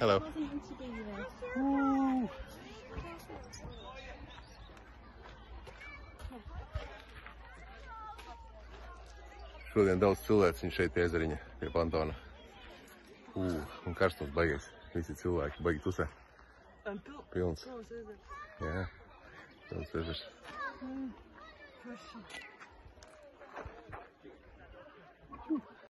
Hello. Šodien daudz cilvēciņu šeit pie ezeriņa, pie pantona. Un karstums baigies. Visi cilvēki baigi tusē. Pilns. Jā, pilns ezers.